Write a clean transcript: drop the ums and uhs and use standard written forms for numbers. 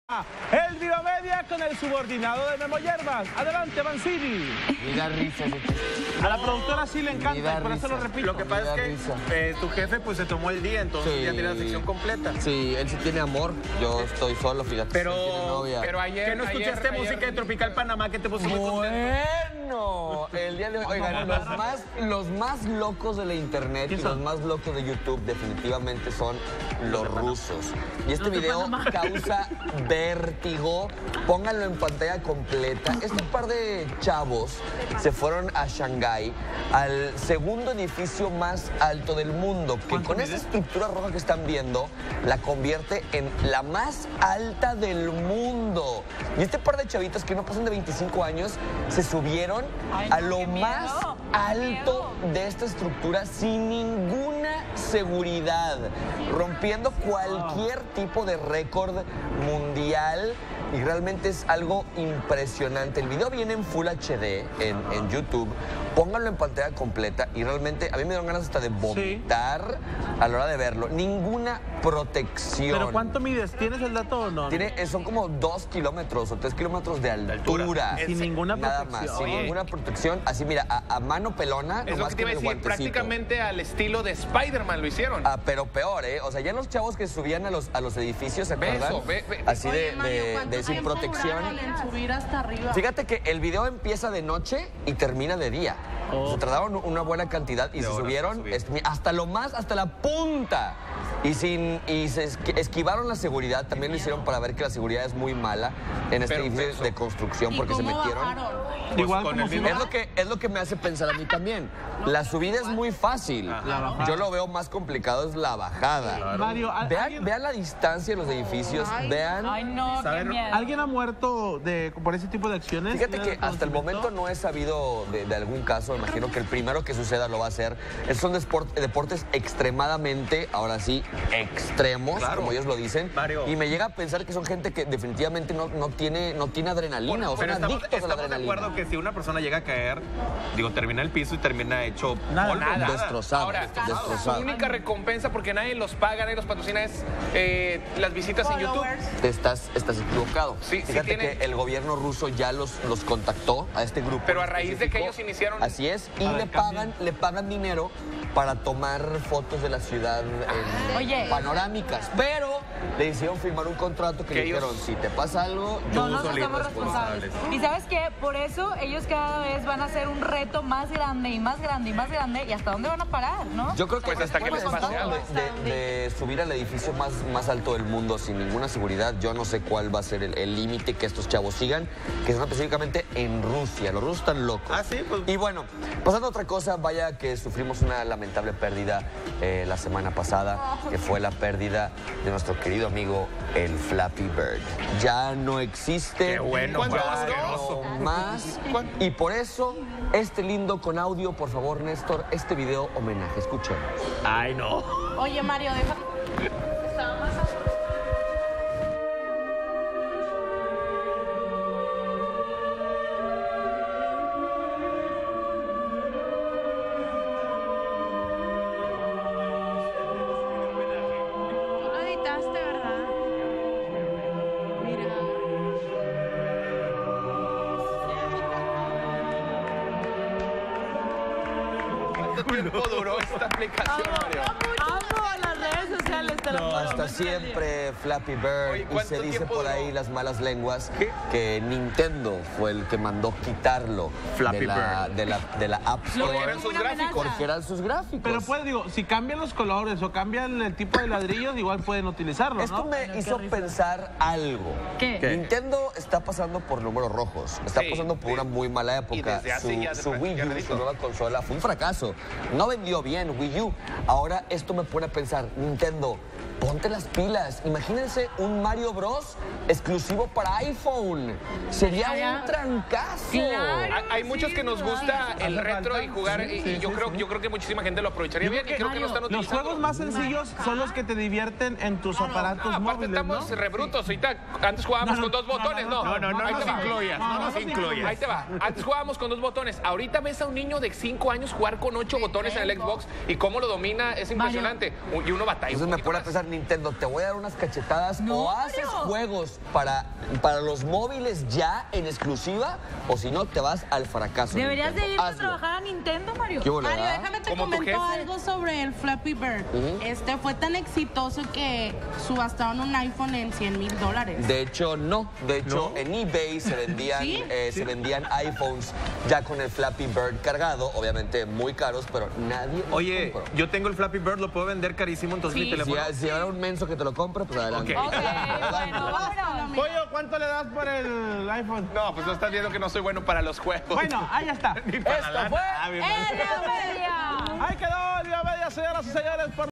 El Vivamedia con el subordinado de Memo Yerbas. Adelante, Mancini. Me da risa ese chiste. A la productora sí le encanta y por eso lo repito. Lo que pasa es que tu jefe pues se tomó el día, entonces ya tiene la sección completa. Sí, él sí tiene amor. Yo estoy solo, fíjate. Pero, él tiene novia. pero ayer... ¿Que no escuchaste música de Tropical Panamá que te puso muy contento? Bueno, el día de hoy, oigan, los más locos de la internet y los más locos de YouTube definitivamente son los rusos. Y este video causa vértigo. Pónganlo en pantalla completa. Este par de chavos se fueron a Shanghái, al segundo edificio más alto del mundo, que con esa estructura roja que están viendo, la convierte en la más alta del mundo. Y este par de chavitos que no pasan de 25 años se subieron a lo más alto de esta estructura sin ninguna seguridad, rompiendo cualquier tipo de récord mundial. Y realmente es algo impresionante. El video viene en Full HD en YouTube. Pónganlo en pantalla completa y realmente a mí me dieron ganas hasta de vomitar a la hora de verlo. Ninguna protección. ¿Pero cuánto mides? ¿Tienes el dato o no? Son como 2 kilómetros o 3 kilómetros de altura. Sin ninguna protección. Nada más, sin ninguna protección. Así mira, a mano pelona. Es lo que te iba a decir, prácticamente al estilo de Spider-Man lo hicieron. Pero peor, ¿eh? O sea, ya los chavos que subían a los edificios, ¿se acuerdan? Así de sin protección. Subir hasta arriba. Fíjate que el video empieza de noche y termina de día. Se trataron una buena cantidad y se subieron hasta lo más, hasta la punta. Y se esquivaron la seguridad. También lo hicieron para ver que la seguridad es muy mala en este edificio de construcción porque se metieron. Igual como es lo que me hace pensar a mí también. La subida es muy fácil. Yo lo veo más complicado, es la bajada. Mario, vean la distancia de los edificios. Vean. Ay, no, qué miedo. ¿Alguien ha muerto por ese tipo de acciones? Fíjate que hasta el momento no he sabido de algún caso. Imagino que el primero que suceda lo va a hacer. Son deportes extremadamente, ahora sí, extremos, como ellos lo dicen. Mario. Y me llega a pensar que son gente que definitivamente no tiene adrenalina, o son adictos a la adrenalina. Estamos de acuerdo que si una persona llega a caer, termina el piso y termina hecho polvo. Destrozado. Ahora, destrozado. su única recompensa, porque nadie los paga, nadie los patrocina, es las visitas en YouTube. Estás equivocado. Sí, Fíjate que el gobierno ruso ya los contactó a este grupo. Pero a raíz de que ellos iniciaron... Así es, y le pagan dinero para tomar fotos de la ciudad panorámicas. Pero le hicieron firmar un contrato que le dijeron, si te pasa algo, yo No soy somos responsables. Y ¿sabes qué? Por eso ellos cada vez van a hacer un reto más grande y más grande y más grande. ¿Y hasta dónde van a parar, no? Yo creo que Pues hasta que les pase algo. de subir al edificio más alto del mundo sin ninguna seguridad, yo no sé cuál va a ser el límite que estos chavos sigan, que son específicamente en Rusia. Los rusos están locos. Y bueno, pasando a otra cosa, vaya que sufrimos una lamentable pérdida la semana pasada, que fue la pérdida de nuestro querido amigo, el Flappy Bird. Ya no existe. Qué bueno, ya no más. Y por eso, este lindo con audio, por favor, Néstor, este video homenaje. Escuchemos. Ay, no. Oye, Mario, deja... ¿verdad? Mira. ¿Cuánto tiempo duró esta aplicación, Mario? Amo a las redes sociales, te lo juro. Hasta siempre Flappy Bird. Oye, Y ¿cuánto se dice tiempo por duró? ahí las malas lenguas que Nintendo fue el que mandó quitarlo Flappy de la App Store. eran sus gráficos. Porque eran sus gráficos. Pero si cambian los colores o cambian el tipo de ladrillos, igual pueden utilizarlo, Esto ¿no? me hizo pensar algo. ¿Qué? Nintendo está pasando por números rojos. Está pasando por una muy mala época. Y desde hace ya Su Wii U, ratito. su nueva consola, fue un fracaso. No vendió bien Wii U. Ahora esto me pone a pensar, Nintendo, ponte las pilas. Imagínense un Mario Bros exclusivo para iPhone. Sería un trancazo. Claro. Hay muchos que nos gusta el retro y jugar, y yo creo que muchísima gente lo aprovecharía bien, y creo que lo están Los utilizando. juegos más sencillos son los que te divierten en tus aparatos Aparte móviles, estamos ¿no? rebrutos, ahorita antes jugábamos con dos botones, ¿no? No Ahí nos te va. incluyas, no nos incluyas. Ahí te va. Antes jugábamos con 2 botones. Ahorita ves a un niño de 5 años jugar con 8 botones en el Xbox y cómo lo domina es impresionante. Y uno batalla. Entonces un me poquito pone a más. pensar, Nintendo, te voy a dar unas cachetadas, o haces juegos para los móviles ya en exclusiva, o si no, te vas al fracaso. Deberías de ir a Hazlo. trabajar a Nintendo, Mario. Mario, déjame te Como tu comento jefe. algo sobre el Flappy Bird. Fue tan exitoso que subastaron un iPhone en $100,000. De hecho, no. De hecho, en eBay se vendían, ¿Sí? se vendían iPhones ya con el Flappy Bird cargado, obviamente muy caros, pero nadie los Oye, compró. yo tengo el Flappy Bird, lo puedo vender carísimo, entonces mi Sí. teléfono. Si habrá un menso que te lo compre, pues adelante. Ok. Ok, bueno, vámonos. Pollo, ¿cuánto le das por el iPhone? No, pues no estás viendo que no soy bueno para los juegos. Bueno, ahí está. Esto fue... ¡En la media! Ahí quedó el Día Media, señoras y señores.